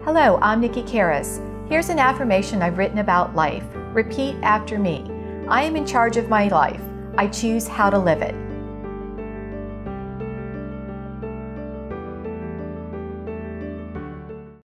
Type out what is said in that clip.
Hello, I'm Nikki Karis. Here's an affirmation I've written about life. Repeat after me. I am in charge of my life. I choose how to live it.